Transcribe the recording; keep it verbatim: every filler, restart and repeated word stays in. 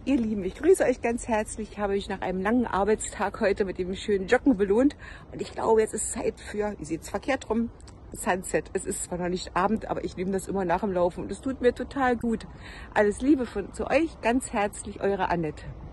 Ihr Lieben, ich grüße euch ganz herzlich. Ich habe mich nach einem langen Arbeitstag heute mit dem schönen Joggen belohnt. Und ich glaube, jetzt ist Zeit für, ihr seht es verkehrt rum, Sunset. Es ist zwar noch nicht Abend, aber ich nehme das immer nach dem Laufen und es tut mir total gut. Alles Liebe von, zu euch, ganz herzlich, eure Annette.